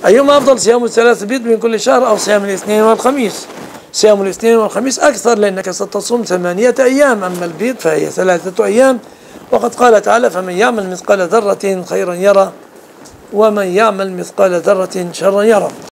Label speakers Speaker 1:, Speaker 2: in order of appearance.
Speaker 1: أيهما أفضل، صيام ال3 بيض من كل شهر أو صيام الاثنين والخميس؟ صيام الاثنين والخميس أكثر، لأنك ستصوم 8 أيام، أما البيض فهي 3 أيام. وقد قال تعالى: فمن يعمل مثقال ذرة خيرا يرى ومن يعمل مثقال ذرة شرا يرى.